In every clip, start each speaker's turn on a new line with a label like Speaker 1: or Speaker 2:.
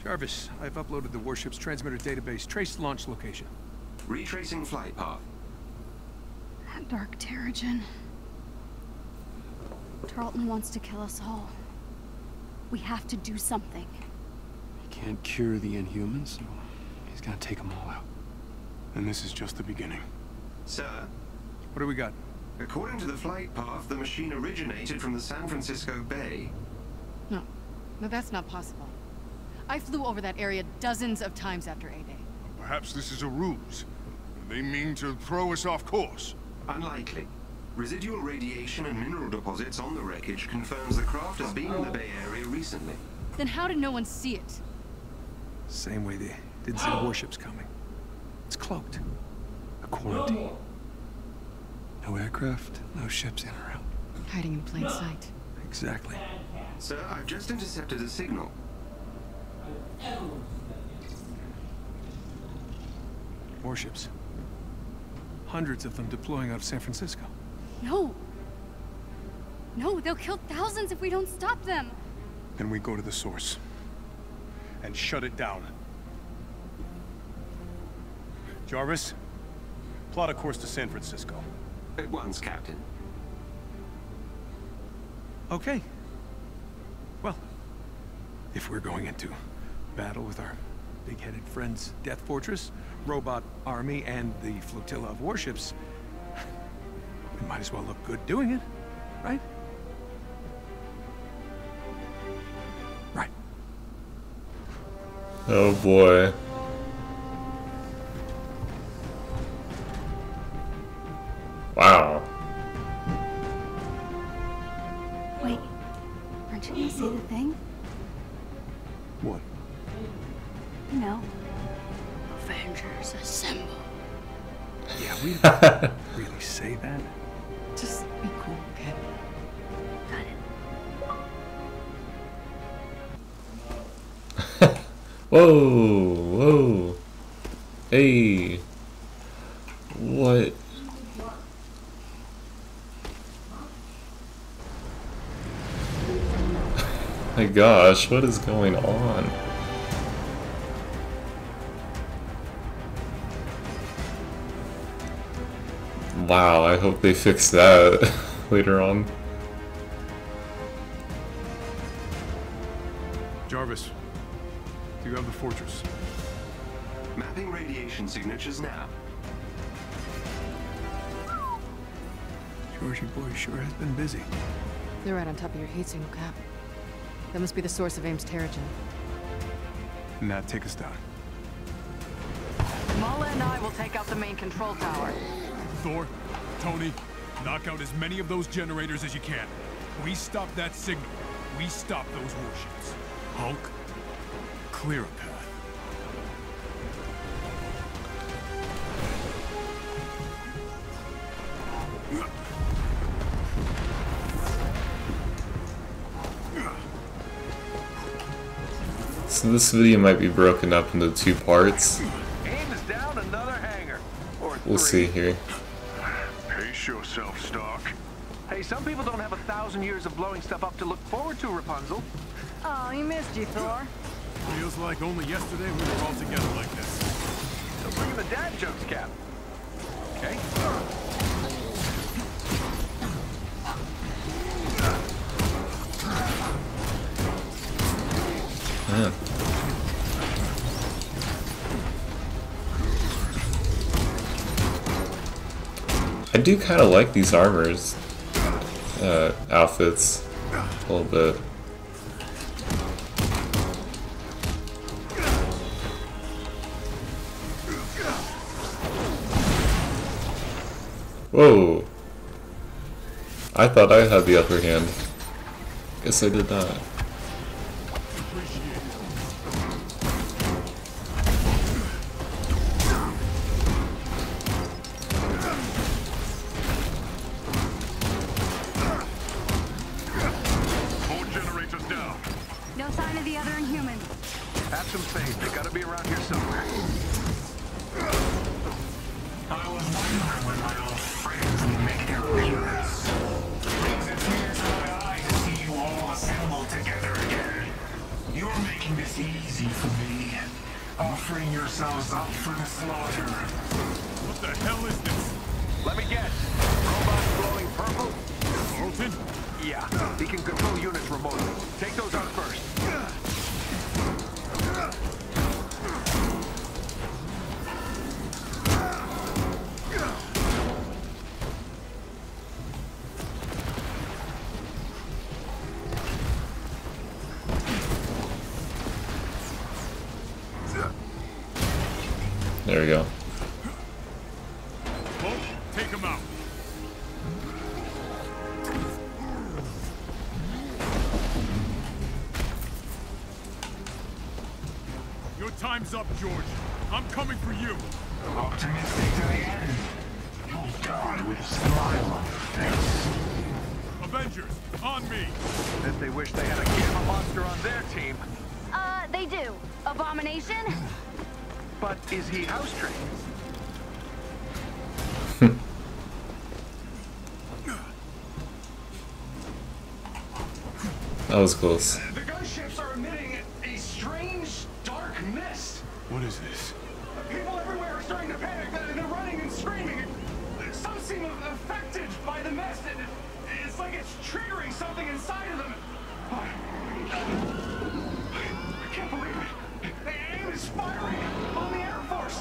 Speaker 1: Jarvis, I've uploaded the warship's transmitter database. Trace launch location.
Speaker 2: Retracing flight path.
Speaker 3: That dark Terrigen. Tarleton wants to kill us all. We have to do something.
Speaker 4: He can't cure the Inhumans, so he's gotta take them all out. And this is just the beginning.
Speaker 2: Sir,
Speaker 1: What do we got?
Speaker 2: according to the flight path, the machine originated from the San Francisco Bay.
Speaker 5: No, that's not possible. I flew over that area dozens of times after A-Day.
Speaker 6: Perhaps this is a ruse. They mean to throw us off course.
Speaker 2: Unlikely. Residual radiation and mineral deposits on the wreckage confirms the craft has been in the Bay Area recently.
Speaker 5: Then how did no one see it?
Speaker 1: Same way they didn't see the warships coming. It's cloaked.
Speaker 4: A quarantine. No aircraft, no ships in or out.
Speaker 5: Hiding in plain sight.
Speaker 1: Exactly.
Speaker 2: Sir, I've just intercepted a signal.
Speaker 1: Warships. Hundreds of them deploying out of San Francisco.
Speaker 3: No. No, they'll kill thousands if we don't stop them.
Speaker 4: Then we go to the source. And shut it down. Jarvis, plot a course to San Francisco.
Speaker 2: At once, Captain.
Speaker 1: Okay. Well, if we're going into battle with our big-headed friends, Death Fortress, Robot Army, and the flotilla of warships, we might as well look good doing it, right? Right.
Speaker 7: Oh boy. Wow.
Speaker 3: Wait, aren't you gonna say the thing?
Speaker 4: What?
Speaker 3: You know. Avengers assemble.
Speaker 1: Yeah, we didn't really say that.
Speaker 5: Just be cool, okay?
Speaker 3: Got it.
Speaker 7: Whoa, whoa. Hey. What? My gosh, what is going on? Wow, I hope they fix that later on.
Speaker 4: Jarvis, do you have the fortress?
Speaker 2: Mapping radiation signatures now.
Speaker 1: Georgie boy sure has been busy.
Speaker 5: They're right on top of your heat signal, Cap. That must be the source of Ames Terrigen.
Speaker 4: Now take us down.
Speaker 8: Mala and I will take out the main control tower.
Speaker 6: Thor, Tony, knock out as many of those generators as you can. We stop that signal. We stop those warships. Hulk, clear a path.
Speaker 7: So this video might be broken up into 2 parts.
Speaker 9: Aim is down another hangar. Or
Speaker 7: We'll see here.
Speaker 6: Pace yourself, Stark.
Speaker 9: Hey, some people don't have 1,000 years of blowing stuff up to look forward to, Rapunzel.
Speaker 8: Oh, he missed you, Thor.
Speaker 6: Feels like only yesterday we were all together like this.
Speaker 9: So bring in the dad jokes, Cap. Okay?
Speaker 7: Man. I do kind of like these armors, outfits, a little bit. Whoa! I thought I had the upper hand. Guess I did not.
Speaker 3: No sign of the other Inhuman.
Speaker 9: Have some faith. They gotta be around here somewhere.
Speaker 10: I was wondering when my old friends would make their appearance. Brings a tear to my eye to see you all assembled together again. You're making this easy for me. slaughter.
Speaker 6: What the hell is this?
Speaker 9: Let me guess. Robots glowing purple?
Speaker 6: Carlton?
Speaker 9: Yeah, he can control units remotely. Take those out first.
Speaker 7: There we go.
Speaker 6: Hulk, take him out. Your time's up, George. I'm coming for you.
Speaker 10: Optimistic to the end. You'll die with a smile on your face.
Speaker 6: Avengers, on me.
Speaker 9: If they wish they had a gamma monster on their team.
Speaker 3: They do. Abomination?
Speaker 9: But is he house trained?
Speaker 7: That was close.
Speaker 10: The gunships are emitting a strange, dark mist.
Speaker 4: What is this?
Speaker 10: People everywhere are starting to panic. They're running and screaming. Some seem affected by the mist. It's like it's triggering something inside of them. I can't believe it. The AIM is firing on the Air Force.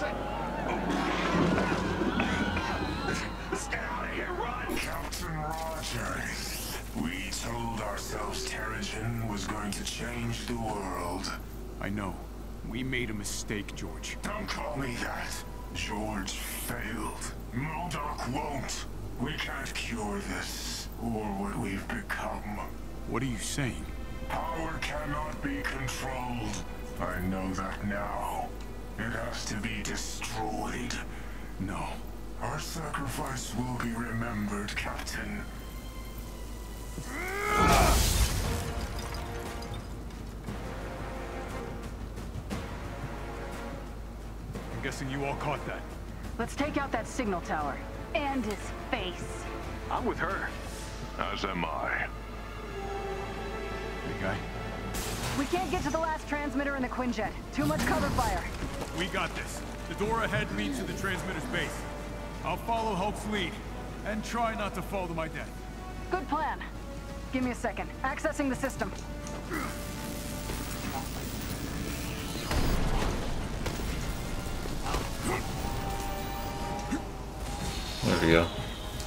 Speaker 10: Let's get out of here, run! Captain Rogers, we told ourselves Terrigen was going to change the world.
Speaker 6: I know. We made a mistake, George.
Speaker 10: Don't call me that. George failed. MODOK won't. We can't cure this, or what we've become.
Speaker 6: What are you saying?
Speaker 10: Power cannot be controlled. I know that now. It has to be destroyed.
Speaker 6: No.
Speaker 10: Our sacrifice will be remembered, Captain.
Speaker 6: I'm guessing you all caught that.
Speaker 8: Let's take out that signal tower.
Speaker 3: And his face.
Speaker 9: I'm with her.
Speaker 10: As am I.
Speaker 6: Big guy.
Speaker 8: We can't get to the last transmitter in the Quinjet. Too much cover fire.
Speaker 6: We got this. The door ahead leads to the transmitter's base. I'll follow Hulk's lead, and try not to fall to my death.
Speaker 8: Good plan. Give me a second. Accessing the system.
Speaker 7: There we go.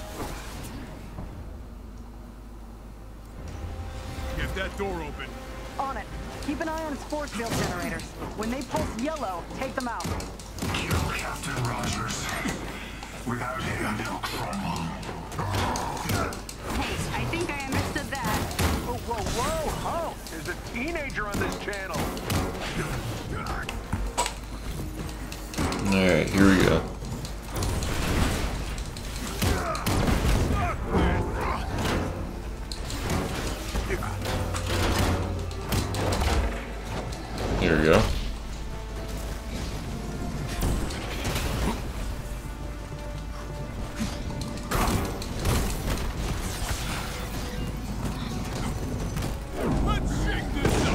Speaker 6: Get that door open.
Speaker 8: On it. Keep an eye on its force field generators. When they pulse yellow, take them out.
Speaker 10: Kill Captain Rogers. Without him, they'll crumble.
Speaker 3: Hey, I think I understood that.
Speaker 9: Whoa, whoa, whoa, Hulk! There's a teenager on this channel.
Speaker 7: Alright, here we go. Here we go.
Speaker 6: Let's shake this up.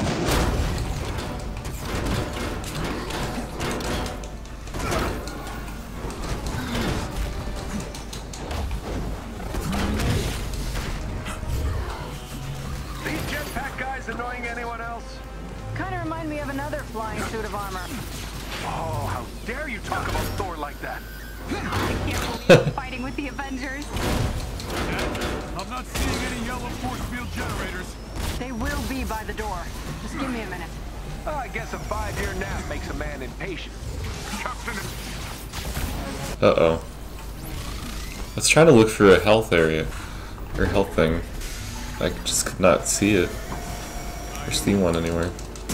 Speaker 9: These jetpack guys annoying anyone else?
Speaker 8: Kind of remind me of another flying suit of armor.
Speaker 9: Oh, how dare you talk about Thor like that?
Speaker 3: I can't believe you're fighting with the Avengers.
Speaker 6: I'm not seeing any yellow force field generators.
Speaker 8: They will be by the door. Just give me a minute.
Speaker 9: Oh, I guess a 5-year nap makes a man impatient.
Speaker 10: Captain,
Speaker 7: Uh-oh. Let's try to look for a health area. Or health thing. I just could not see it. Or see one anywhere.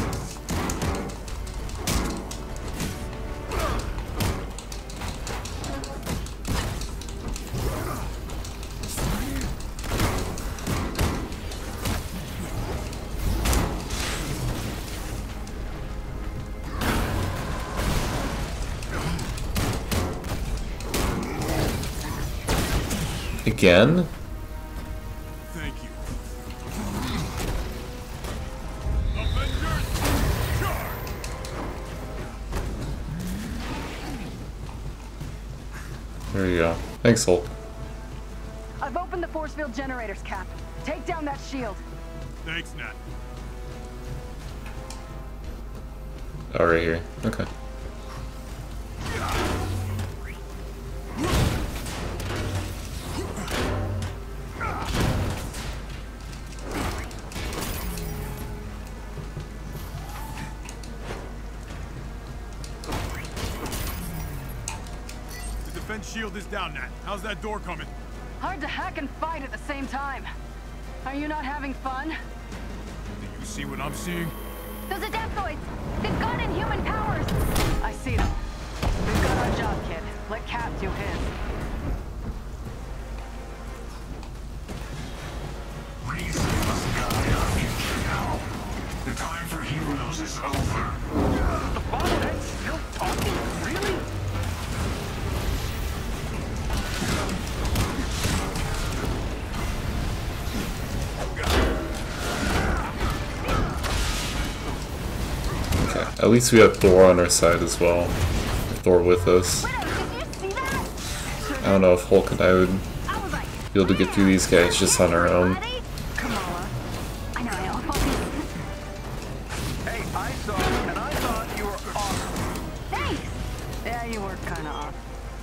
Speaker 7: Again?
Speaker 6: Thank you. Avengers, charge!
Speaker 7: now. Thanks, Hulk.
Speaker 8: I've opened the force field generators, Cap. Take down that shield.
Speaker 6: Thanks, Nat.
Speaker 7: Oh, right here. Okay.
Speaker 6: The defense shield is down, Nat. How's that door coming?
Speaker 8: Hard to hack and fight at the same time. Are you not having fun?
Speaker 6: Do you see what I'm seeing?
Speaker 3: Those Adaptoids! They've got inhuman powers!
Speaker 8: I see them. We've got our job, kid. Let Cap do his.
Speaker 10: Reason must guide our future now. The time for heroes is over.
Speaker 9: The bobblehead's still talking? Really?
Speaker 7: Okay. At least we have Thor on our side as well. Thor with us. I don't know if Hulk and I would be able to get through these guys just on our own.
Speaker 8: Kamala.
Speaker 3: I know,
Speaker 9: Hey, I saw and I thought you were awesome.
Speaker 3: Thanks!
Speaker 8: Yeah, you were kinda off.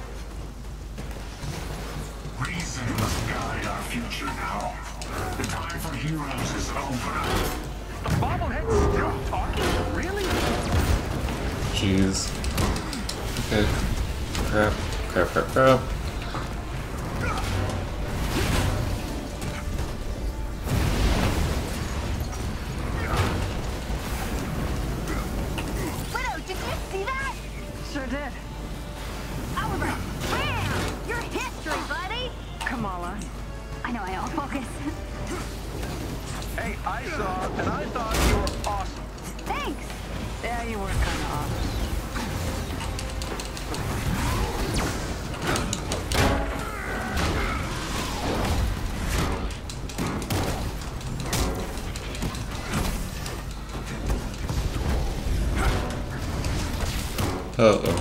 Speaker 10: Reason must guide our future now. The time for heroes is over.
Speaker 9: The bobblehead's still talking? Really?
Speaker 7: Jeez. Okay. Crap. Crap, crap, crap.
Speaker 3: Widow, did you see that?
Speaker 8: Sure did.
Speaker 3: I was like, bam! Your history, buddy!
Speaker 8: Kamala.
Speaker 3: I know, focus.
Speaker 9: Hey, I saw and I thought you were awesome.
Speaker 3: Thanks!
Speaker 8: Yeah, you were kinda off.
Speaker 7: Uh-oh.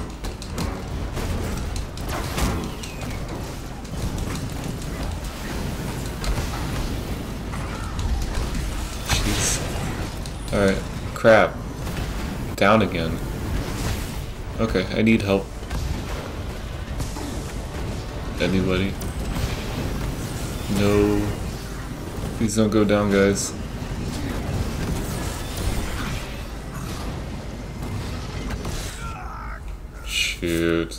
Speaker 7: Jeez. Alright. Crap. Down again. Okay, I need help. Anybody? No. Please don't go down, guys. Shoot.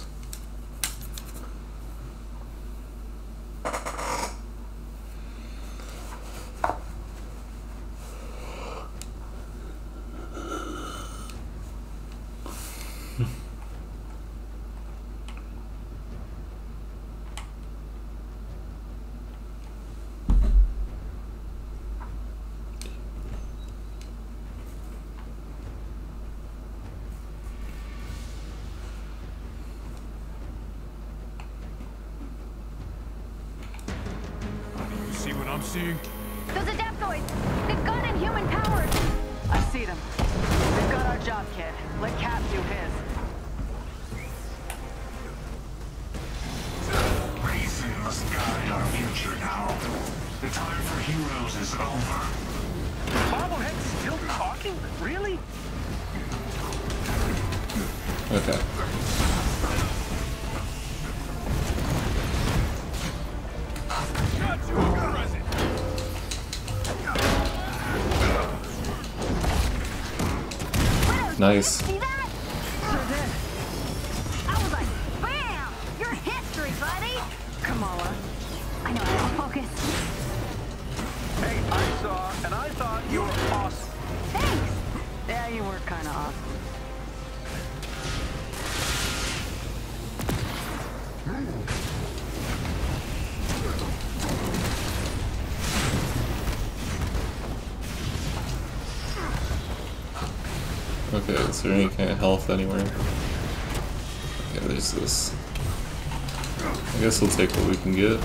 Speaker 6: See what I'm seeing?
Speaker 3: Those Adaptoids! They've got inhuman powers!
Speaker 8: I see them. We've got our job, kid. Let Cap do his.
Speaker 10: Reason must guide our future now. The time for heroes is over.
Speaker 9: The bobblehead's still talking? Really?
Speaker 7: Okay.
Speaker 6: Got you a present!
Speaker 7: Nice.
Speaker 3: See that?
Speaker 8: Sure did.
Speaker 3: I was like, bam! Your history, buddy!
Speaker 8: Kamala.
Speaker 3: I know, focus.
Speaker 9: Hey, I saw and I thought you were awesome.
Speaker 3: Thanks!
Speaker 8: Yeah, you were kinda off.
Speaker 7: Okay, is there any kind of health anywhere? Okay, there's this. I guess we'll take what we can get.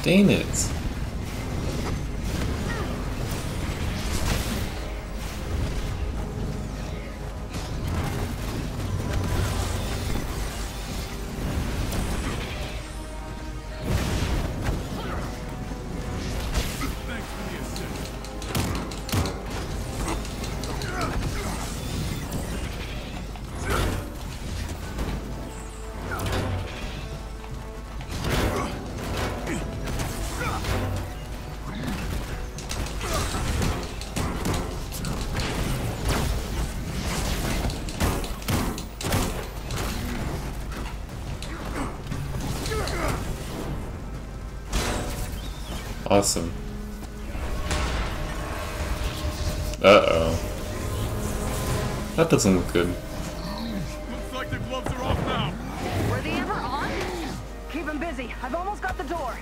Speaker 7: Dang it. Awesome. Uh-oh. That doesn't look good.
Speaker 6: Looks like the gloves are off now.
Speaker 8: Were they ever on? Keep them busy. I've almost got the door.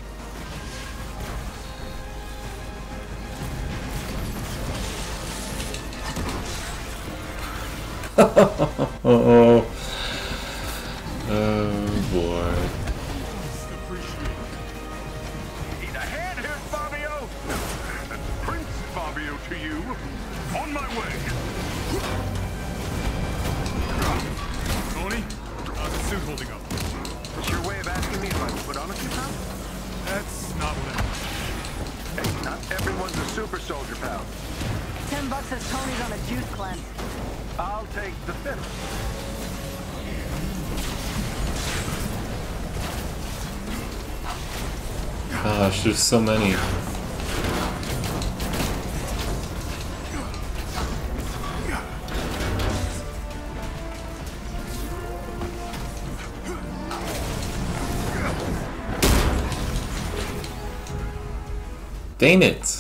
Speaker 7: Oh boy.
Speaker 10: Need a hand here, Fabio? Prince Fabio to you. On my way.
Speaker 6: Tony, how's the suit holding up?
Speaker 9: It's your way of asking me if I put on a few pounds?
Speaker 6: That's not what I meant.
Speaker 9: Hey, not everyone's a super soldier, pal.
Speaker 8: $10 says Tony's on a juice cleanse.
Speaker 9: I'll take the fifth.
Speaker 7: Gosh, there's so many. Dang it.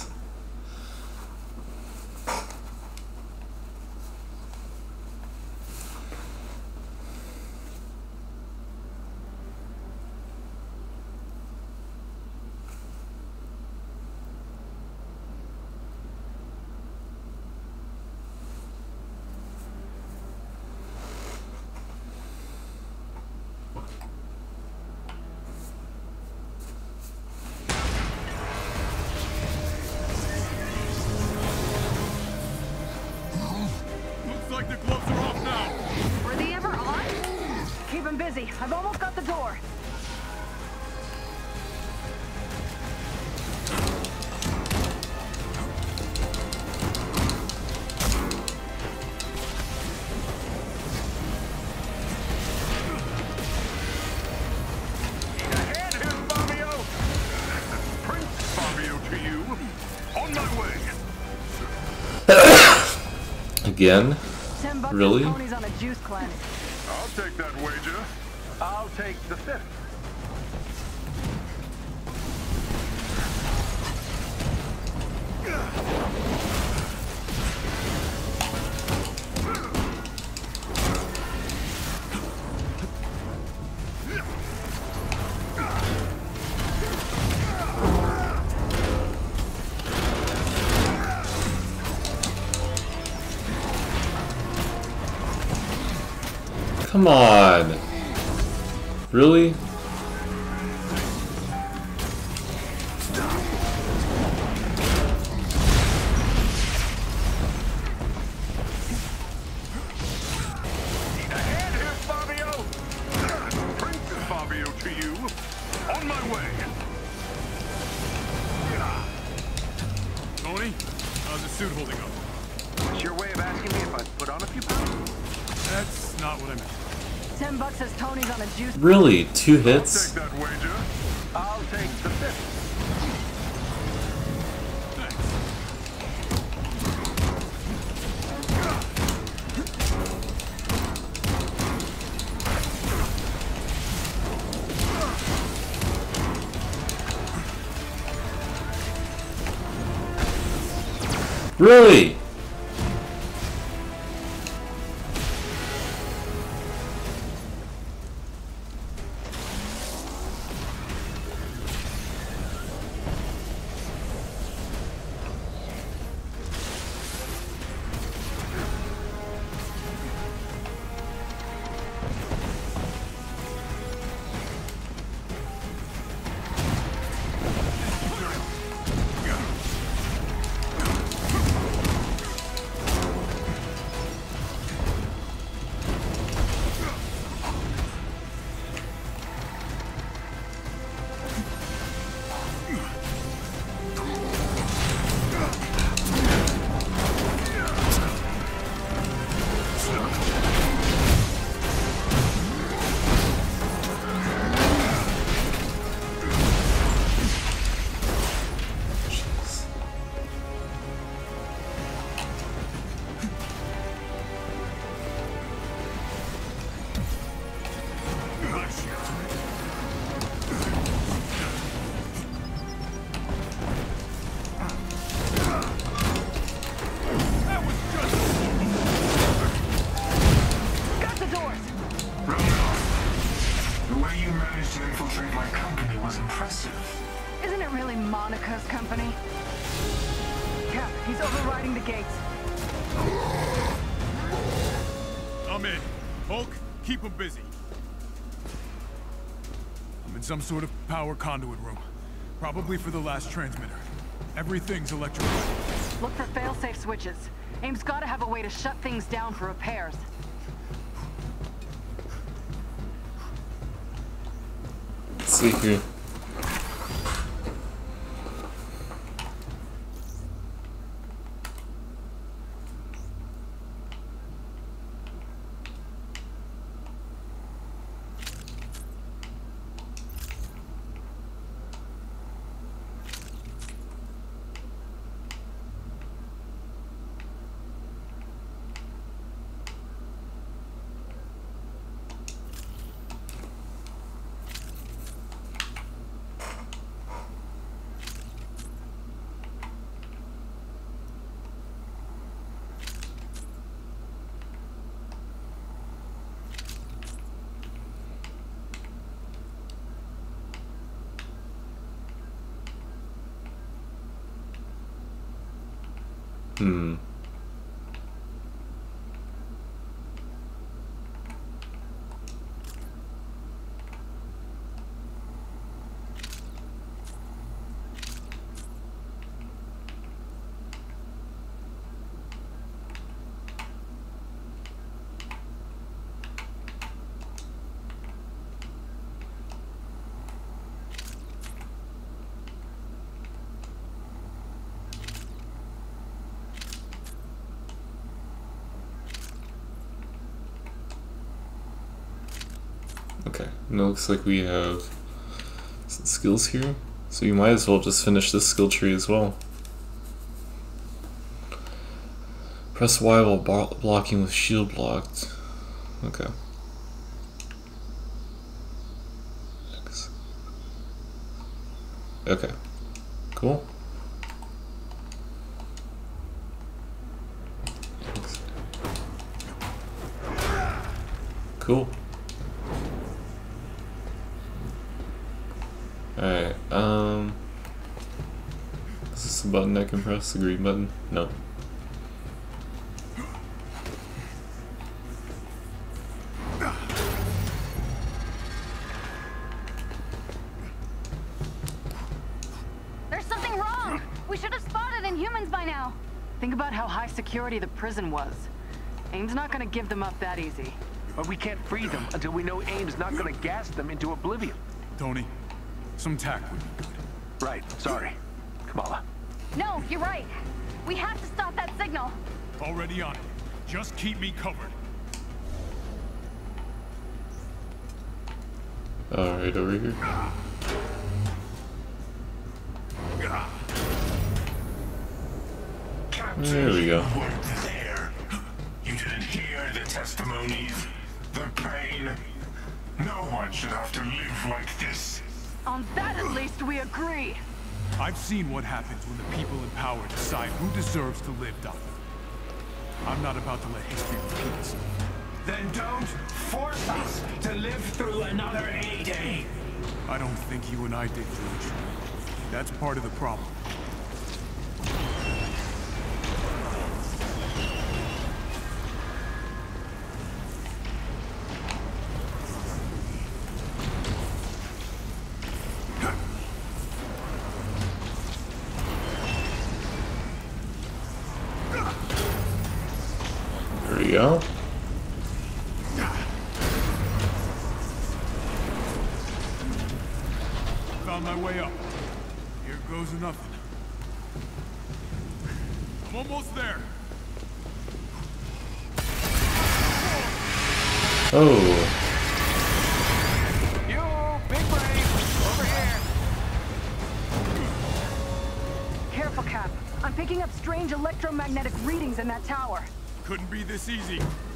Speaker 6: Looks like the gloves are off now.
Speaker 8: Were they ever on? Keep them busy. I've almost got the door.
Speaker 10: Need a hand here, Fabio? Prince Fabio to you. On my way.
Speaker 7: Again?
Speaker 8: $10
Speaker 7: Really?
Speaker 8: says Tony's on a juice cleanse.
Speaker 10: I'll take that wager.
Speaker 9: I'll take the fifth.
Speaker 7: Come on. Really?
Speaker 10: Need a hand here, Fabio? Prince Fabio to you. On my way.
Speaker 6: Tony, how's the suit holding up?
Speaker 9: It's your way of asking me if I put on a few pounds?
Speaker 6: That's not what I meant.
Speaker 8: $10 says Tony's on a juice.
Speaker 7: Really? 2
Speaker 10: Take
Speaker 7: hits?
Speaker 10: that wager.
Speaker 9: I'll take the fifth.
Speaker 7: Really?
Speaker 10: managed to infiltrate my company was impressive.
Speaker 8: Isn't it really Monica's company? Cap, he's overriding the gates.
Speaker 6: I'm in. Hulk, keep him busy. I'm in some sort of power conduit room. Probably for the last transmitter. Everything's electrified.
Speaker 8: Look for fail-safe switches. AIM's gotta have a way to shut things down for repairs.
Speaker 7: Let's see here. Okay, and it looks like we have some skills here, so you might as well just finish this skill tree as well. Press Y while blocking with shield blocked. Okay. Okay. Cool. Cool. Alright, is this the button I can press? The green button? No.
Speaker 8: There's something wrong! We should have spotted Inhumans by now! Think about how high security the prison was. AIM's not gonna give them up that easy.
Speaker 9: But we can't free them until we know AIM's not gonna gas them into oblivion.
Speaker 6: Tony, some tack would be good.
Speaker 9: Right, sorry. Kamala.
Speaker 3: No, you're right. We have to stop that signal.
Speaker 6: Already on it. Just keep me covered.
Speaker 7: Alright, over here. There we go.
Speaker 10: You weren't there. You didn't hear the testimonies, the pain. No one should have to live like this.
Speaker 8: On that at least we agree!
Speaker 6: I've seen what happens when the people in power decide who deserves to live, Doctor. I'm not about to let history repeat itself.
Speaker 10: Then don't force us to live through another A-Day.
Speaker 6: I don't think you and I did, George. That's part of the problem.
Speaker 7: There we go.
Speaker 6: Found my way up. Here goes nothing. I'm almost there.
Speaker 7: Oh.
Speaker 9: You, big brain, over here.
Speaker 8: Careful, Cap. I'm picking up strange electromagnetic readings in that tower.
Speaker 6: Couldn't be this easy.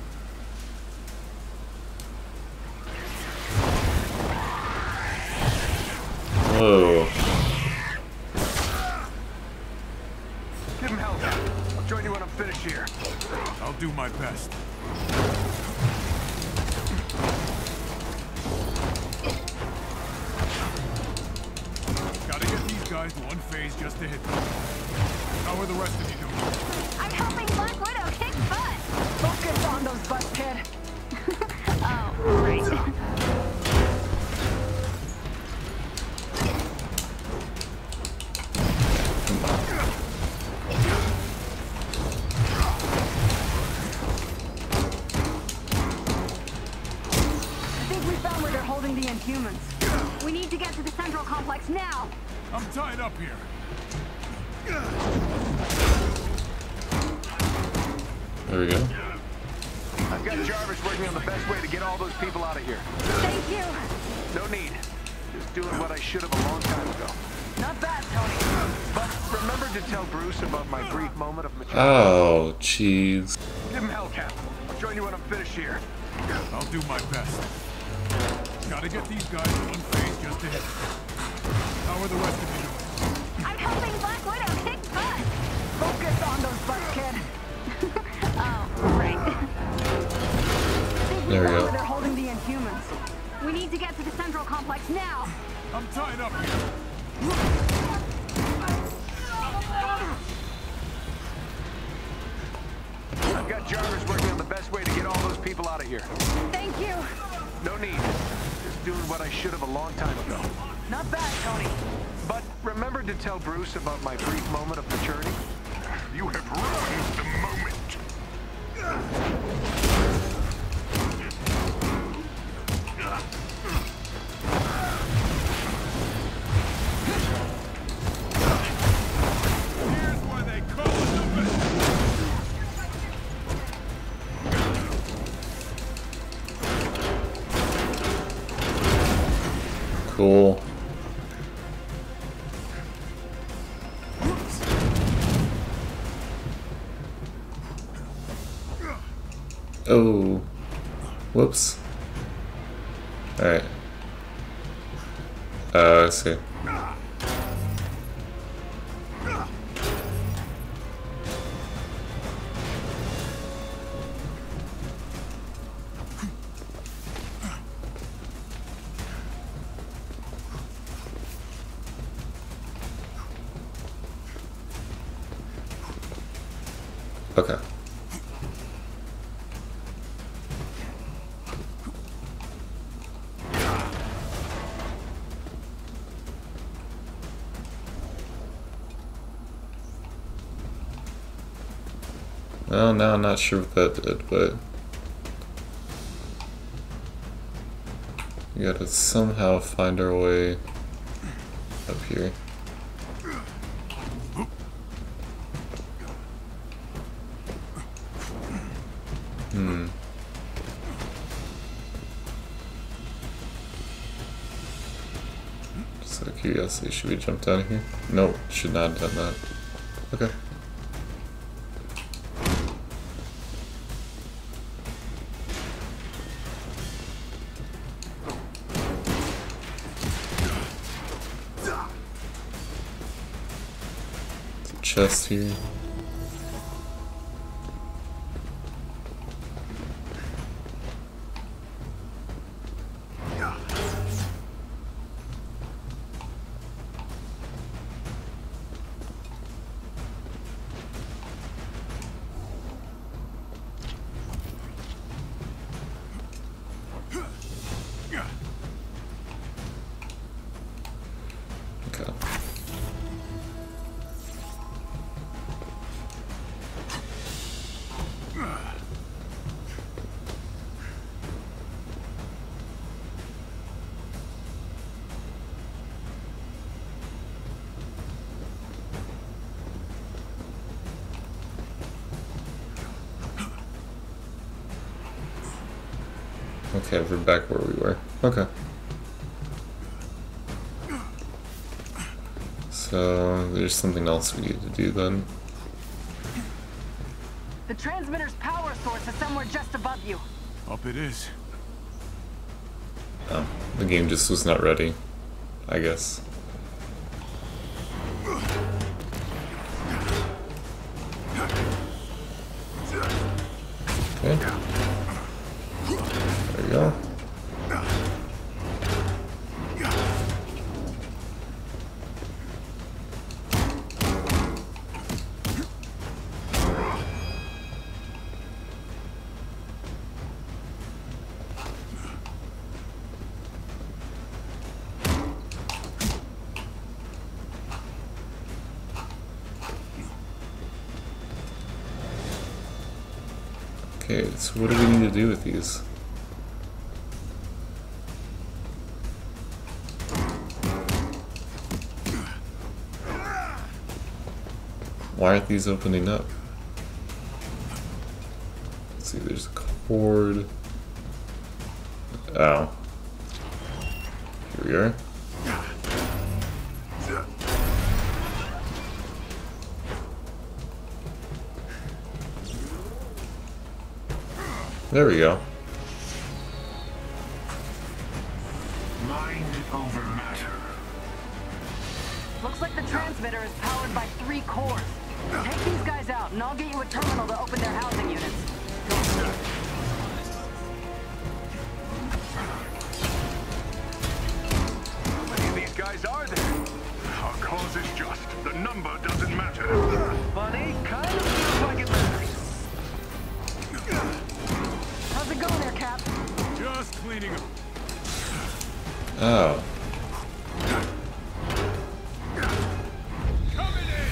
Speaker 7: Whoa.
Speaker 9: Give him help. I'll join you when I'm finished here.
Speaker 6: I'll do my best. phase just to hit them. How are the rest of you doing?
Speaker 8: I'm helping Black Widow kick butt. Focus on those butts, kid. Oh, right. The Inhumans. We need to get to the central complex now.
Speaker 6: I'm tied up here.
Speaker 7: There we go.
Speaker 9: I've got Jarvis working on the best way to get all those people out of here.
Speaker 8: Thank you.
Speaker 9: No need. Just doing what I should have a long time ago.
Speaker 8: Not bad, Tony.
Speaker 9: But remember to tell Bruce about my brief moment of maturity.
Speaker 7: Oh, jeez.
Speaker 9: Give him hell, Cap. I'll join you when I'm finished here.
Speaker 6: I'll do my best. Gotta get these guys in one phase just to hit them. How are the rest of you doing?
Speaker 8: I'm helping Black Widow kick butt. Focus on those butts, kid. Oh, right.
Speaker 7: There we go.
Speaker 8: They're holding the Inhumans. We need to get to the central complex now.
Speaker 6: I'm tied up here.
Speaker 9: I've got Jarvis working on the best way to get all those people out of here.
Speaker 8: Thank you.
Speaker 9: No need. Just doing what I should have a long time ago.
Speaker 8: Not bad, Tony.
Speaker 9: But remember to tell Bruce about my brief moment of maturity?
Speaker 10: You have ruined the moment.
Speaker 6: Here's why they call it the best.
Speaker 7: Cool. Oh. Whoops. Alright. I see. Okay. Well, now I'm not sure what that did, but we gotta somehow find our way up here. Just out of curiosity, should we jump down here? Nope, should not have done that. Okay. Chest here. Okay. Okay, we're back where we were. Okay. So, there's something else we need to do then.
Speaker 8: The transmitter's power source is somewhere just above you.
Speaker 6: Up it is.
Speaker 7: Oh, the game just was not ready, I guess. Okay. There we go. Okay, so what do we need to do with these? Why aren't these opening up? Let's see, there's a cord. Oh. Here we are. There we go.
Speaker 10: Mind over matter.
Speaker 8: Looks like the transmitter is powered by 3 cores. Take these guys out, and I'll get you a terminal to open their housing units.
Speaker 10: How many of these guys are there? Our cause is just. The number doesn't matter.
Speaker 9: Funny, kind of feels like it matters.
Speaker 8: How's it going there, Cap?
Speaker 6: Just cleaning up.
Speaker 7: Oh.
Speaker 6: Coming in!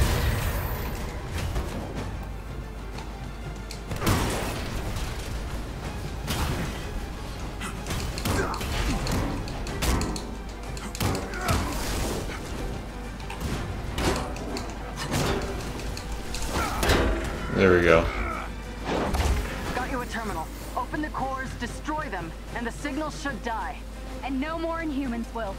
Speaker 7: There we go.
Speaker 8: Got you a terminal. Open the cores, destroy them, and the signal should die.
Speaker 3: And no more Inhumans will.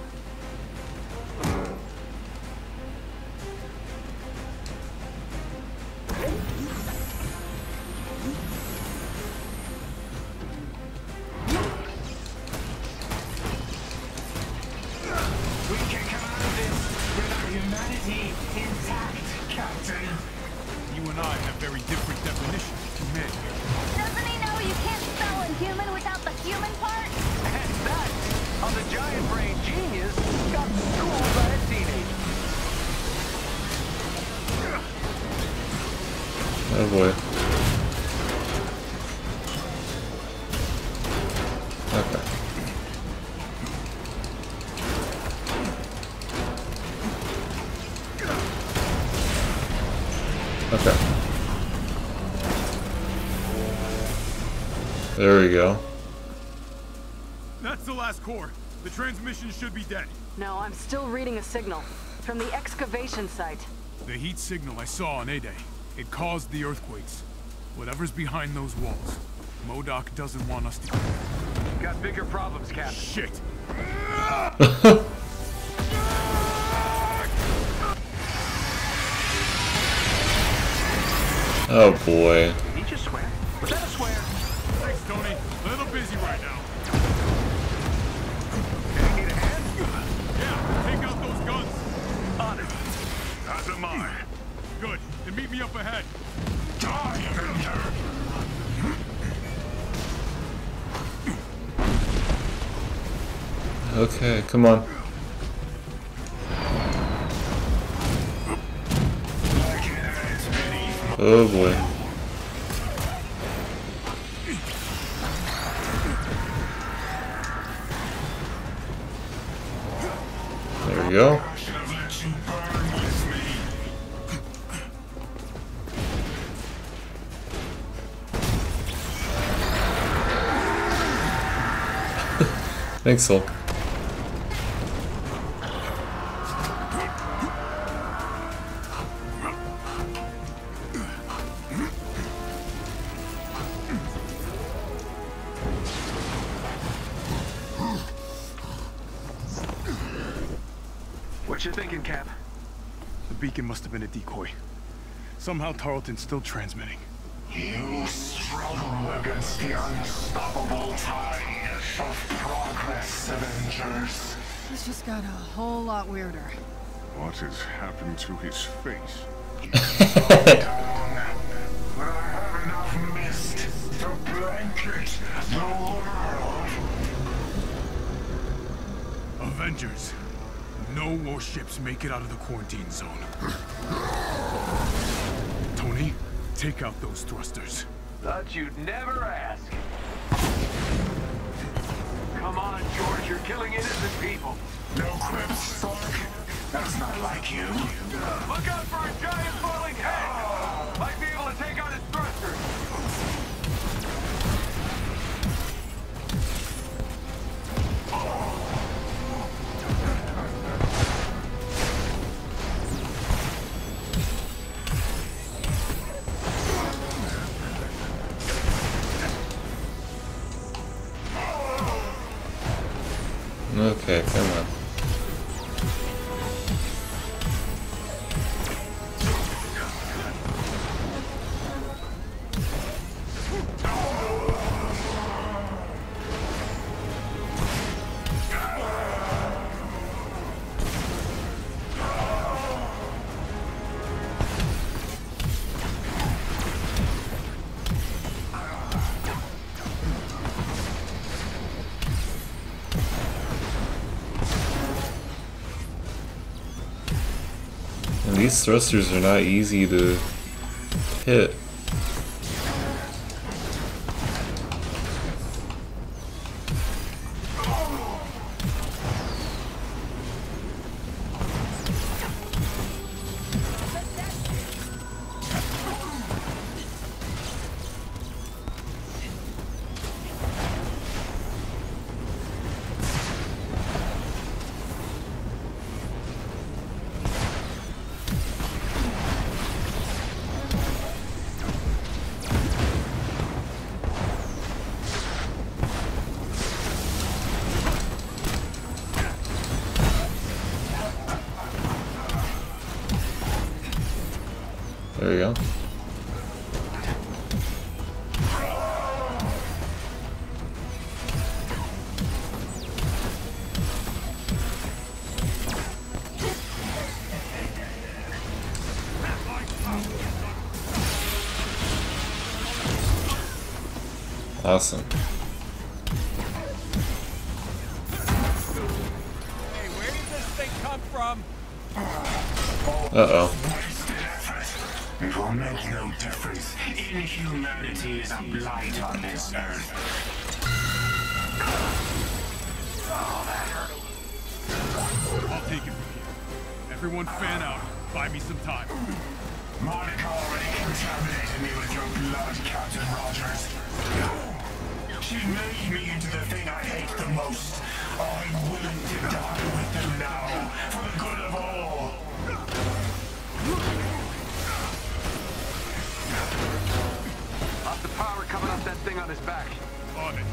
Speaker 10: We can come out of this with our humanity intact, Captain.
Speaker 6: You and I have very different definitions of humanity.
Speaker 3: Doesn't he know you can't spell Inhuman without the human part?
Speaker 9: And that, on the giant brain genius, got schooled by a teenager.
Speaker 7: Oh boy. Okay. Okay. There we go.
Speaker 6: That's the last core. The transmission should be dead.
Speaker 8: No, I'm still reading a signal. From the excavation site.
Speaker 6: The heat signal I saw on A-Day. It caused the earthquakes. Whatever's behind those walls. MODOK doesn't want us to...
Speaker 9: Got bigger problems, Cap.
Speaker 6: Shit!
Speaker 7: Oh boy.
Speaker 9: Did he just swear? Was that a swear?
Speaker 6: Thanks, Tony. A little busy right now.
Speaker 9: Okay, need a hand?
Speaker 6: Yeah, take out those guns.
Speaker 9: On it.
Speaker 10: As am I.
Speaker 6: Good. Then meet me up ahead.
Speaker 10: Die, Avenger!
Speaker 7: Okay, come on. Oh boy. There we go.
Speaker 10: I should have let you burn with me.
Speaker 7: Thanks, Hulk.
Speaker 9: What you thinking, Cap?
Speaker 6: The beacon must have been a decoy. Somehow Tarleton's still transmitting.
Speaker 10: You struggle against the unstoppable tide of progress, Avengers.
Speaker 5: This just got a whole lot weirder.
Speaker 10: What has happened to his face? But I have enough mist to blanket the world.
Speaker 6: Avengers. No more ships make it out of the quarantine zone. Tony, take out those thrusters.
Speaker 9: Thought you'd never ask. Come on, George, you're killing innocent people.
Speaker 10: No quips, Stark. That's not like you.
Speaker 9: Look out for a giant boiling head! Might be able to take out his thrusters.
Speaker 7: Okay, come on. And these thrusters are not easy to hit. There you go. Awesome.
Speaker 6: Hey, where did this thing come from?
Speaker 7: Uh-oh.
Speaker 10: It will make no difference. Inhumanity is a blight on this earth.
Speaker 6: I'll take it from here. Everyone fan out. Buy me some time.
Speaker 10: Monica already contaminated me with your blood, Captain Rogers. She made me into the thing I hate the most. I'm willing to die with them now, for the good of all.
Speaker 9: Off the power coming off that thing on his back.
Speaker 6: On it.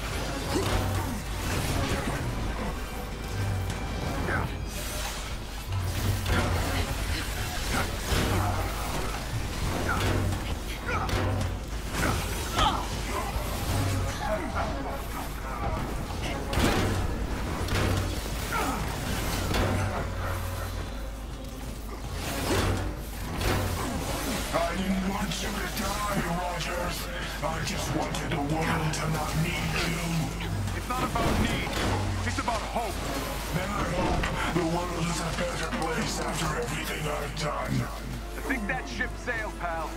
Speaker 10: I didn't want you to die, Rogers. I just wanted the world to not need you.
Speaker 9: It's not about need. It's about hope.
Speaker 10: Then I hope the world is a better place after everything I've done.
Speaker 9: I think that ship sailed, pal.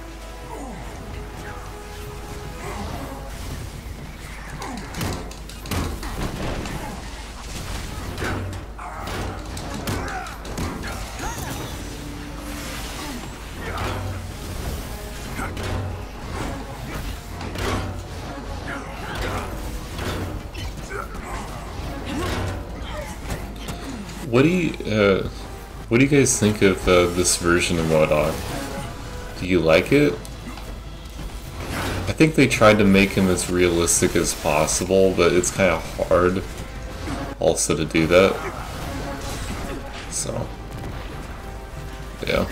Speaker 7: What do you guys think of this version of MODOK? Do you like it? I think they tried to make him as realistic as possible, but it's kind of hard also to do that. So, yeah.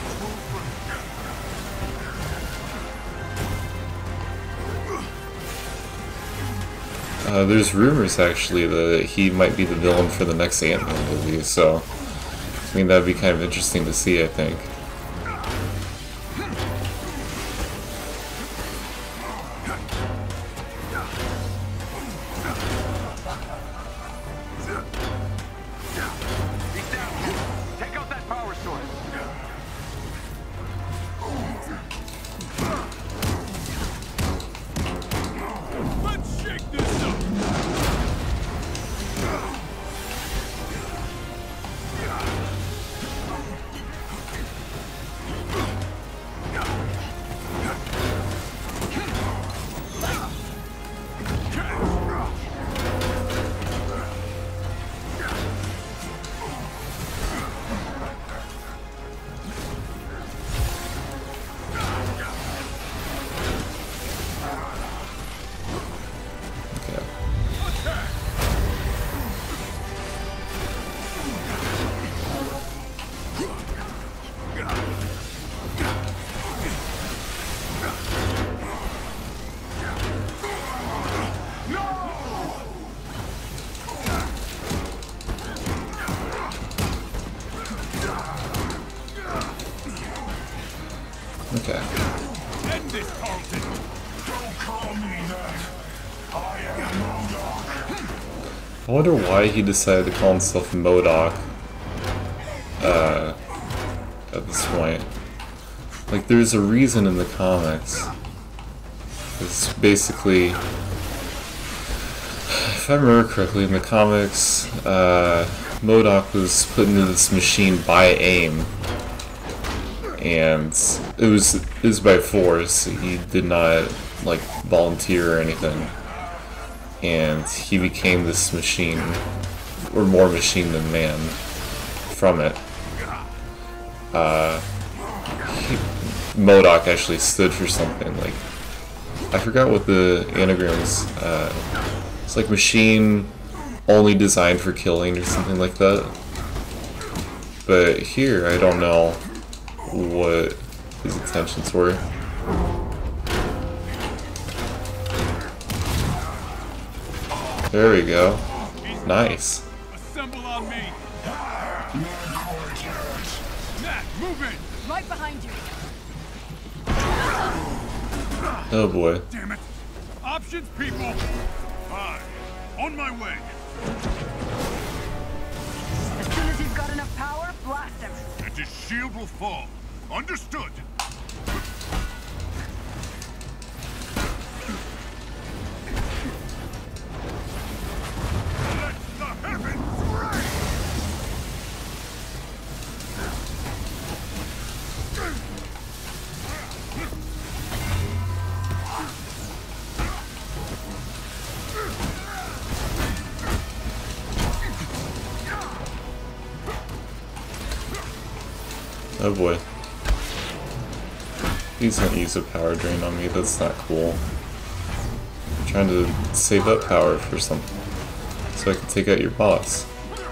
Speaker 7: There's rumors actually that he might be the villain for the next Ant-Man movie, so I mean that'd be kind of interesting to see, I think.
Speaker 9: He's down. Take out that power source.
Speaker 6: Let's shake this up.
Speaker 7: I wonder why he decided to call himself MODOK at this point. Like, there's a reason in the comics. It's basically, if I remember correctly, in the comics, MODOK was put into this machine by AIM, and it was by force. He did not like volunteer or anything, and he became this machine, or more machine than man, from it. MODOK actually stood for something, like, I forgot what the anagram is. It's like machine only designed for killing or something like that. But here, I don't know what his intentions were. There we go. Nice.
Speaker 6: Assemble on me. Nat, move in.
Speaker 5: Right behind you.
Speaker 7: Oh boy.
Speaker 6: Damn it. Options, people. Fine. On my way.
Speaker 8: As soon as he's got enough power, blast him.
Speaker 6: And his shield will fall. Understood. Let the heavens rain.
Speaker 7: Oh boy. He's gonna use a power drain on me, that's not cool. I'm trying to save up power for something, so I can take out your boss.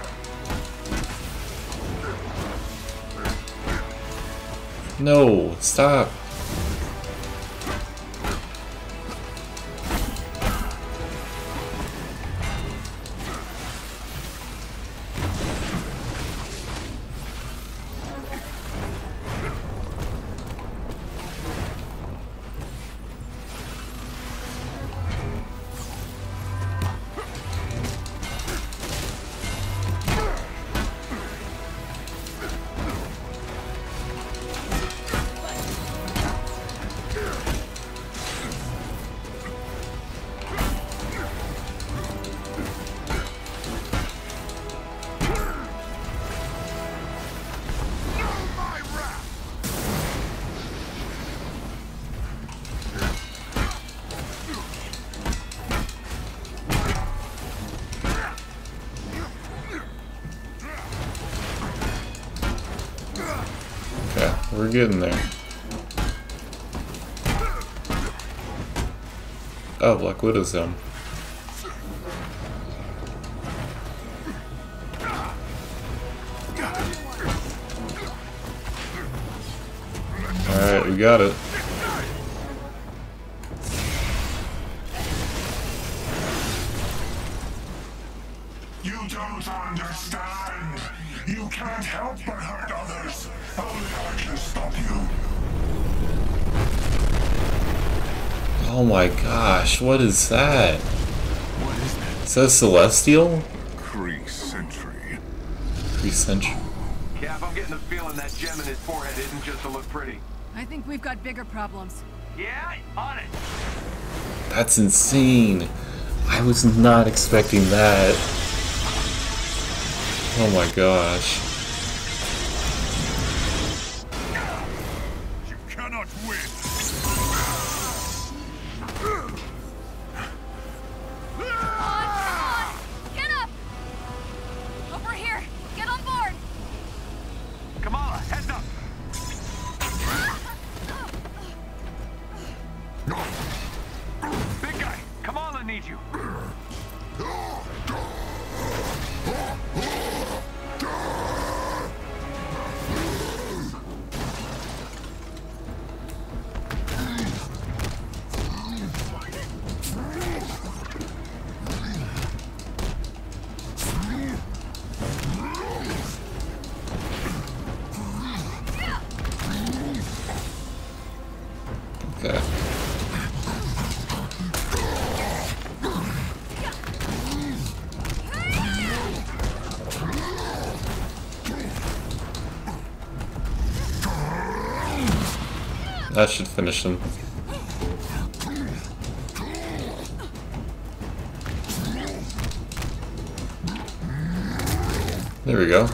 Speaker 7: No, stop! We're getting there. Oh, Black Widow's down. Alright, we got it.
Speaker 10: You don't understand. You can't help but hurt others. Only I can stop you.
Speaker 7: Oh my gosh, what is that?
Speaker 6: What is that?
Speaker 7: Is that Celestial?
Speaker 6: Kree Sentry.
Speaker 7: Kree Sentry.
Speaker 9: Cap, I'm getting the feeling that gem in his forehead isn't just to look pretty.
Speaker 5: I think we've got bigger problems.
Speaker 9: Yeah, on it.
Speaker 7: That's insane. I was not expecting that. Oh my gosh.
Speaker 6: You cannot win.
Speaker 3: Get up! Over here! Get on board!
Speaker 9: Kamala, heads up. Big guy, Kamala needs you.
Speaker 7: That should finish him. There we go.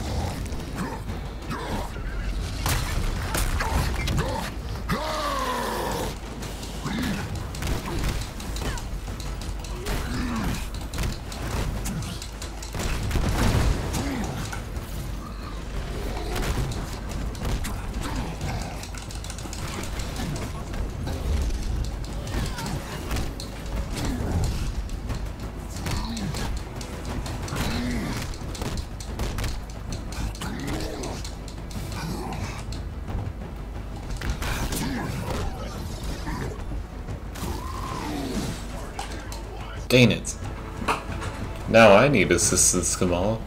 Speaker 7: Dang it. Now I need assistance, Kamal.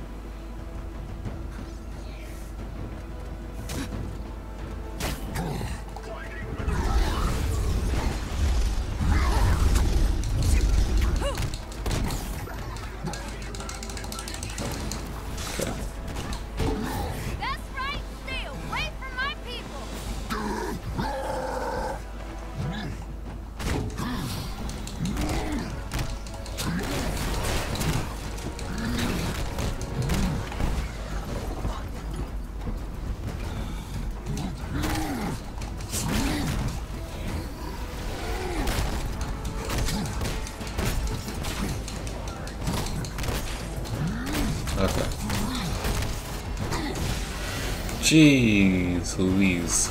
Speaker 3: That's right. Stay away from my people.
Speaker 7: Okay. Jeez Louise.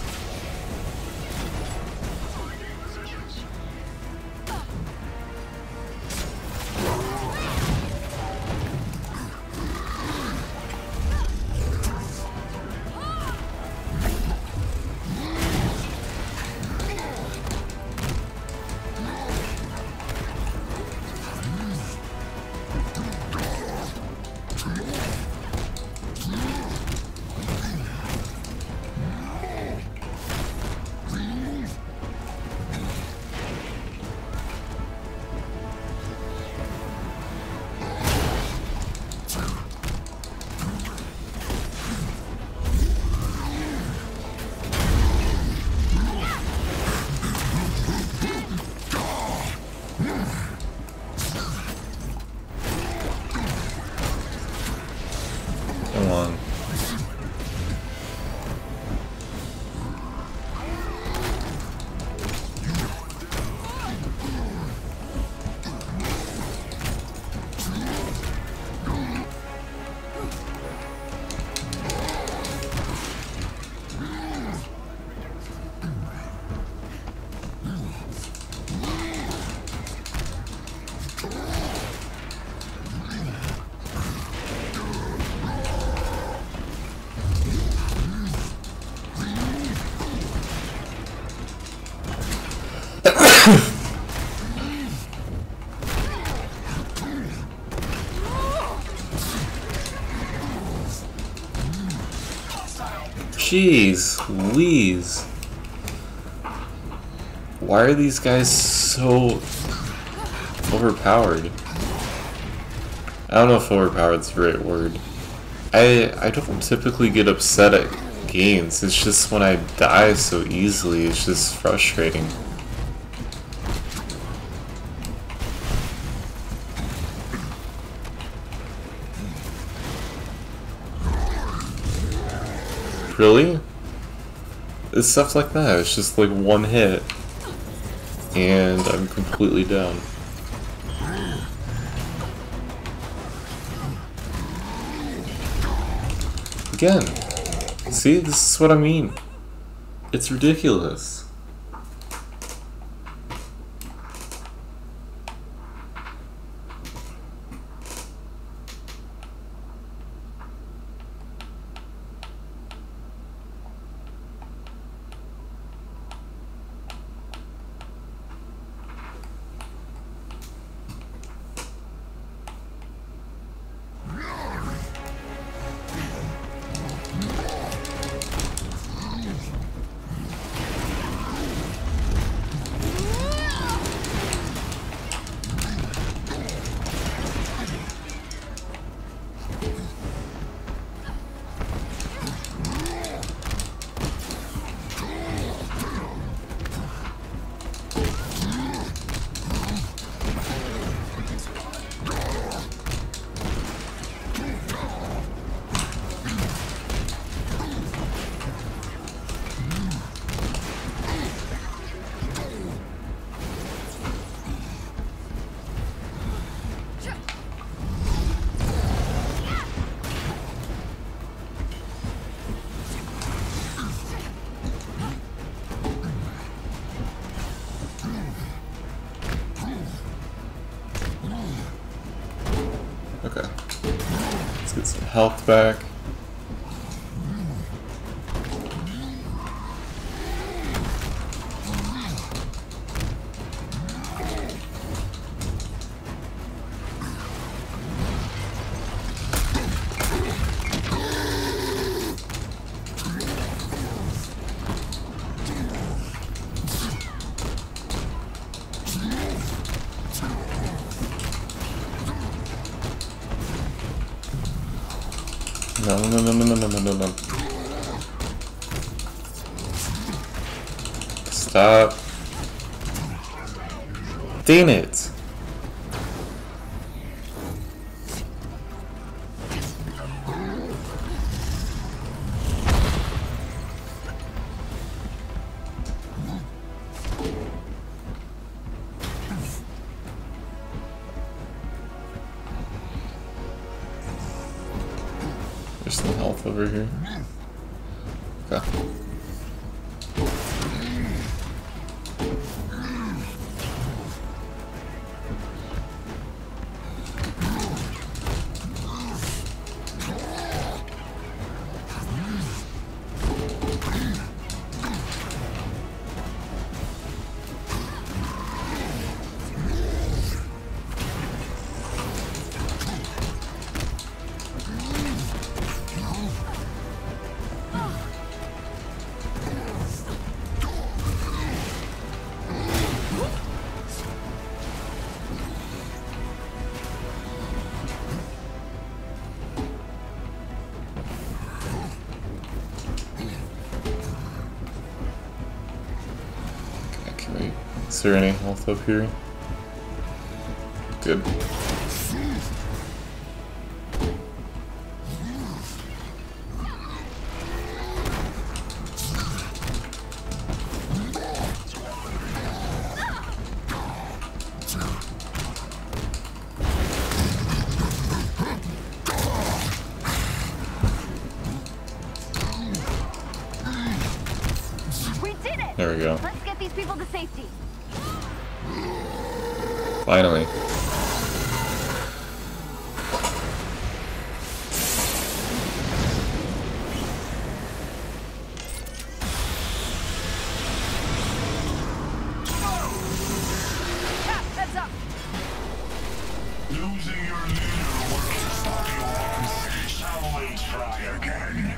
Speaker 7: Come on. Jeez Louise. Why are these guys so overpowered? I don't know if overpowered is the right word. I don't typically get upset at games. It's just when I die so easily, it's just frustrating. Really? It's stuff like that. It's just like one hit and I'm completely down. Again, see, this is what I mean. It's ridiculous. Get some health back. No. Stop. Dang it. There's some health over here. Okay. Is there any health up here? Good.
Speaker 3: We did it!
Speaker 7: There we go.
Speaker 3: Let's get these people to safety.
Speaker 7: Finally.
Speaker 3: Heads up!
Speaker 10: Losing your leader worked for you. Shall we try again?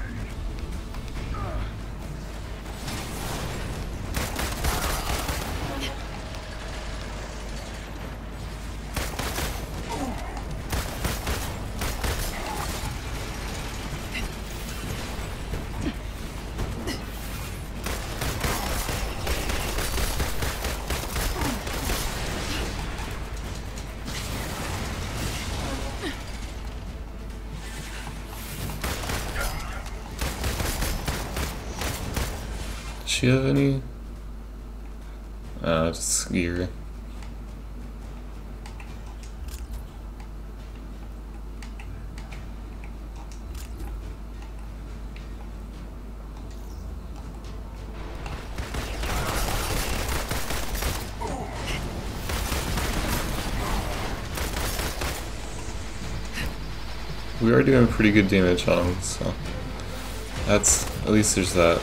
Speaker 7: Does she have any? Just gear. We are doing pretty good damage on him, so that's, at least there's that.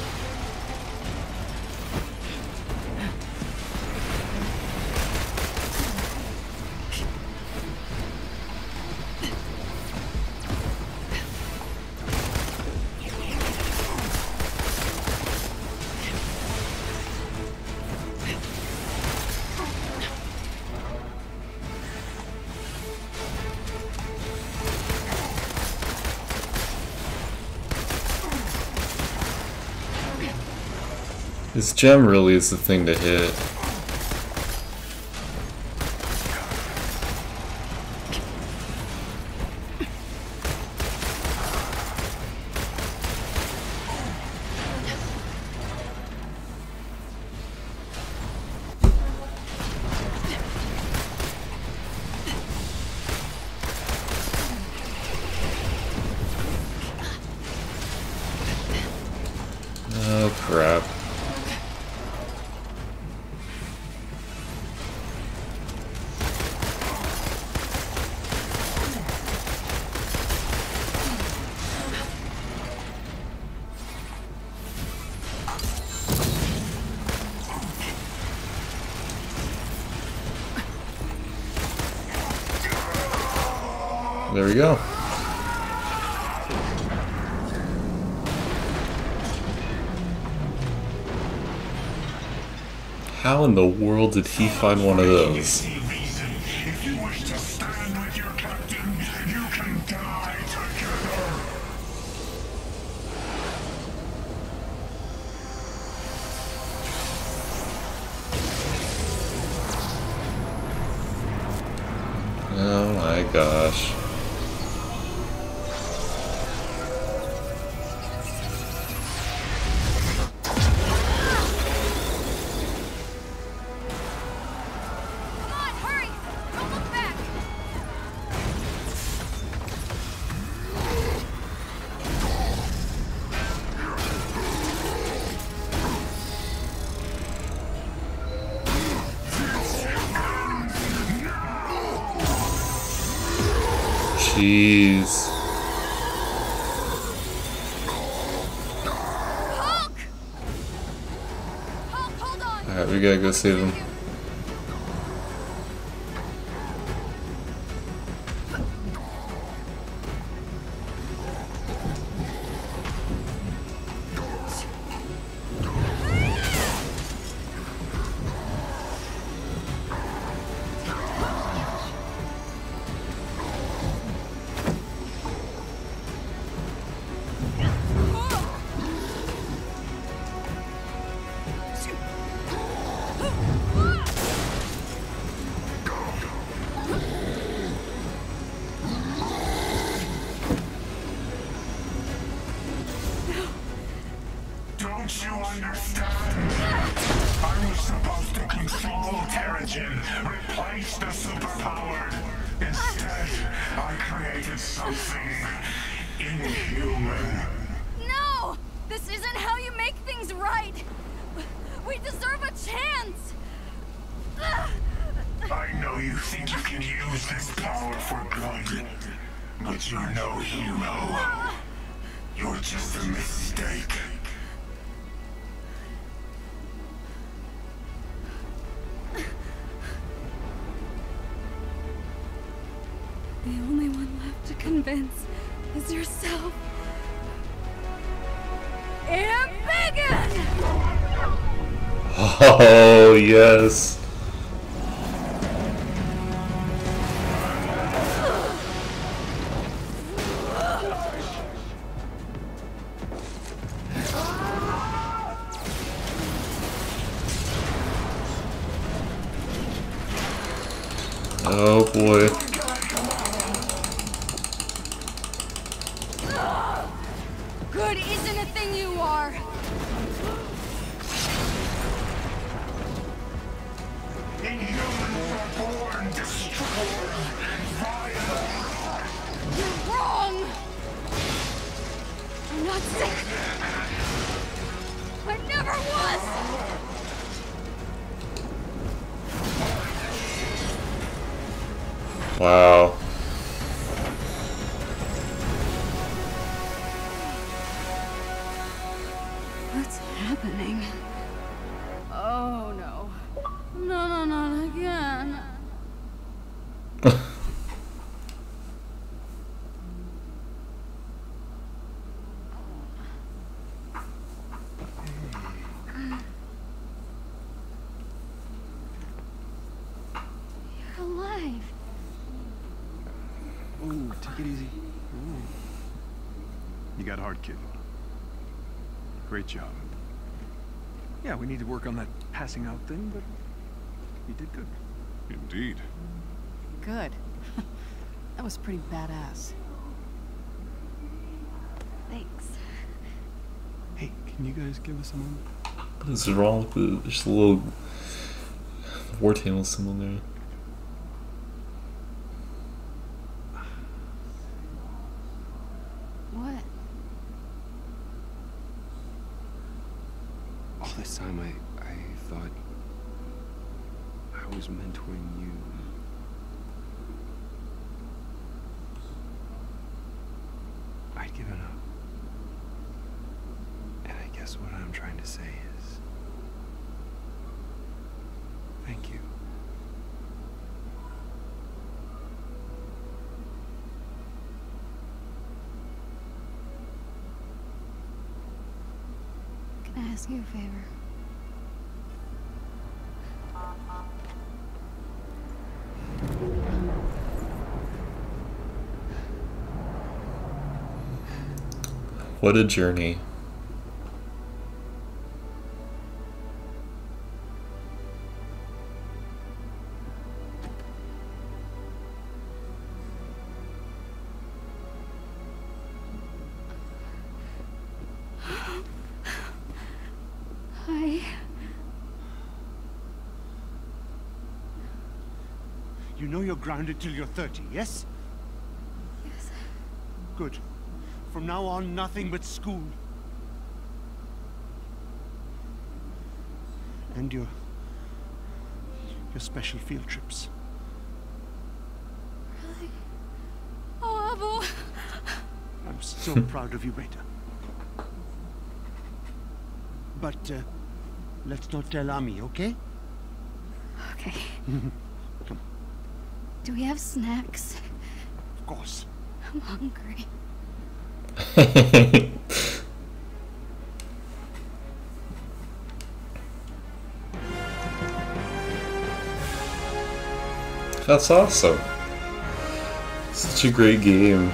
Speaker 7: This gem really is the thing to hit. Oh crap. There we go. How in the world did he find one of those?
Speaker 10: If you wish to stand with your captain, you can die together.
Speaker 7: Oh my gosh. Jeez. Alright, we gotta go save him.
Speaker 10: Don't you understand? I was supposed to control Terrigen, replace the superpowered. Instead, I created something inhuman.
Speaker 3: No! This isn't how you make things right! We deserve a chance!
Speaker 10: I know you think you can use this power for good, but you're no hero. You're just a mistake.
Speaker 3: The only one left to convince is yourself. Embiggen!
Speaker 7: Oh, yes. Oh boy.
Speaker 3: Good isn't a thing you are.
Speaker 10: Inhumans are born destroyed and violent.
Speaker 3: You're wrong! I'm not sick. I never was!
Speaker 7: Wow.
Speaker 3: What's happening? Oh no. No, not again. You're alive.
Speaker 1: Ooh, take it easy. Ooh. You got heart, kid. Great job. Yeah, we need to work on that passing out thing, but you did good.
Speaker 6: Indeed.
Speaker 5: Good. That was pretty badass.
Speaker 3: Thanks.
Speaker 4: Hey, can you guys give us a moment?
Speaker 7: What is wrong with the, there's a little war table symbol there.
Speaker 3: What?
Speaker 4: All this time I thought I was mentoring you. I'd given up. And I guess what I'm trying to say is thank you.
Speaker 3: ask you a favor?
Speaker 7: What a journey.
Speaker 3: Hi.
Speaker 11: You know you're grounded till you're 30, yes?
Speaker 3: Yes.
Speaker 11: Good. From now on, nothing but school. And your special field trips.
Speaker 3: Really? Oh, Abu.
Speaker 11: I'm so proud of you, Beta. But, let's not tell Ami, okay?
Speaker 3: Okay.
Speaker 11: Come.
Speaker 3: Do we have snacks?
Speaker 11: Of course.
Speaker 3: I'm hungry.
Speaker 7: That's awesome. Such a great game.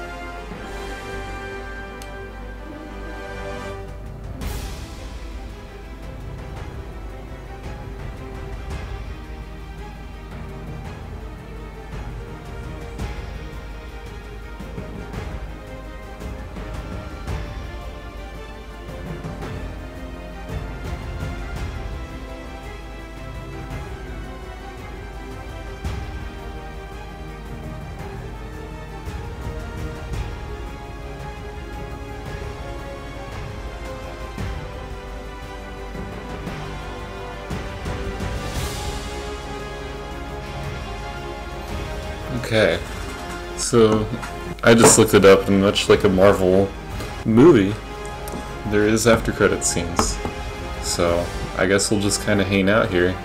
Speaker 7: Okay, so I just looked it up, and much like a Marvel movie, there is after credit scenes. So I guess we'll just kind of hang out here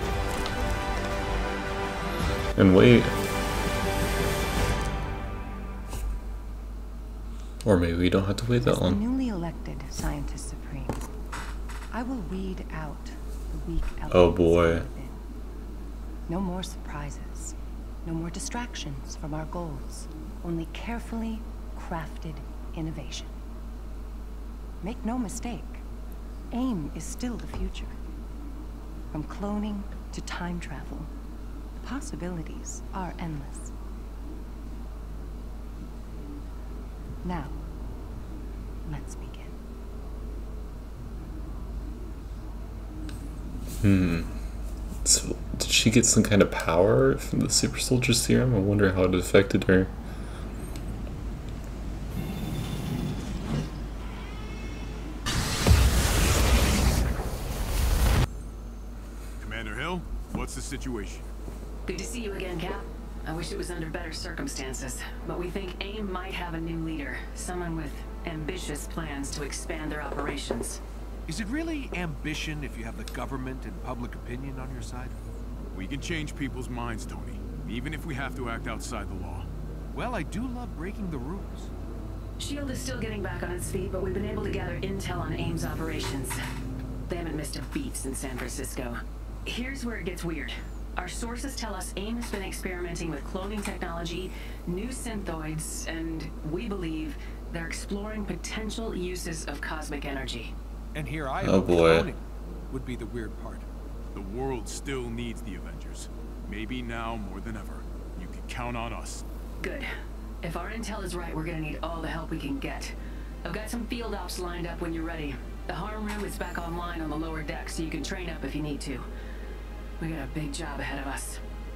Speaker 7: and wait. Or maybe we don't have to wait that
Speaker 12: As the
Speaker 7: long.
Speaker 12: newly elected Scientist Supreme, I will weed out the weak elements.
Speaker 7: Oh boy.
Speaker 12: within. No more surprises. No more distractions from our goals. Only carefully crafted innovation. Make no mistake, AIM is still the future. From cloning to time travel, the possibilities are endless. Now, let's begin.
Speaker 7: So, did she get some kind of power from the super soldier serum? I wonder how it affected her.
Speaker 6: Commander Hill, what's the situation?
Speaker 8: Good to see you again, Cap. I wish it was under better circumstances, but we think AIM might have a new leader. Someone with ambitious plans to expand their operations.
Speaker 1: Is it really ambition if you have the government and public opinion on your side?
Speaker 6: We can change people's minds, Tony, even if we have to act outside the law.
Speaker 1: Well, I do love breaking the rules.
Speaker 8: SHIELD is still getting back on its feet, but we've been able to gather intel on AIM's operations. They haven't missed a beat since San Francisco. Here's where it gets weird. Our sources tell us AIM has been experimenting with cloning technology, new synthoids, and we believe they're exploring potential uses of cosmic energy.
Speaker 1: And here I
Speaker 7: Oh boy.
Speaker 1: cloning would be the weird part.
Speaker 6: The world still needs the Avengers. Maybe now more than ever. You can count on us.
Speaker 8: Good. If our intel is right, we're gonna need all the help we can get. I've got some field ops lined up when you're ready. The harm room is back online on the lower deck, so you can train up if you need to. We got a big job ahead of us.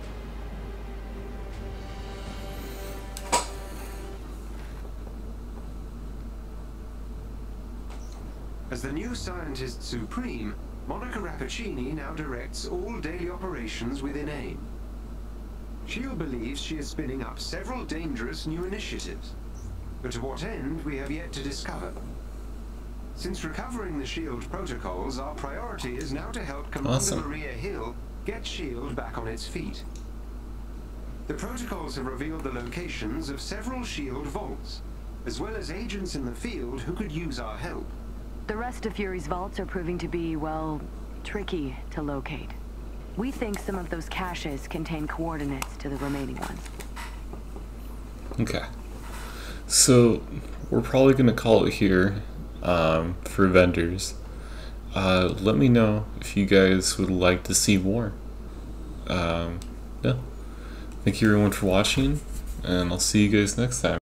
Speaker 2: As the new Scientist Supreme, Monica Rappaccini now directs all daily operations within AIM. SHIELD believes she is spinning up several dangerous new initiatives, but to what end we have yet to discover. Since recovering the SHIELD protocols, our priority is now to help Commander
Speaker 7: Awesome.
Speaker 2: Maria Hill get SHIELD back on its feet. The protocols have revealed the locations of several SHIELD vaults, as well as agents in the field who could use our help.
Speaker 8: The rest of Fury's vaults are proving to be, well, tricky to locate. We think some of those caches contain coordinates to the remaining ones.
Speaker 7: Okay. So, we're probably going to call it here for vendors. Let me know if you guys would like to see more. Yeah. Thank you everyone for watching, and I'll see you guys next time.